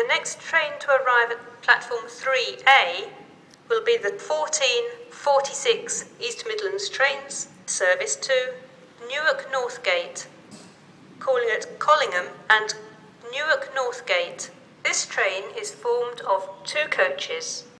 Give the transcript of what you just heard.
The next train to arrive at platform 3A will be the 1446 East Midlands trains service to Newark Northgate, calling at Collingham and Newark Northgate. This train is formed of 2 coaches.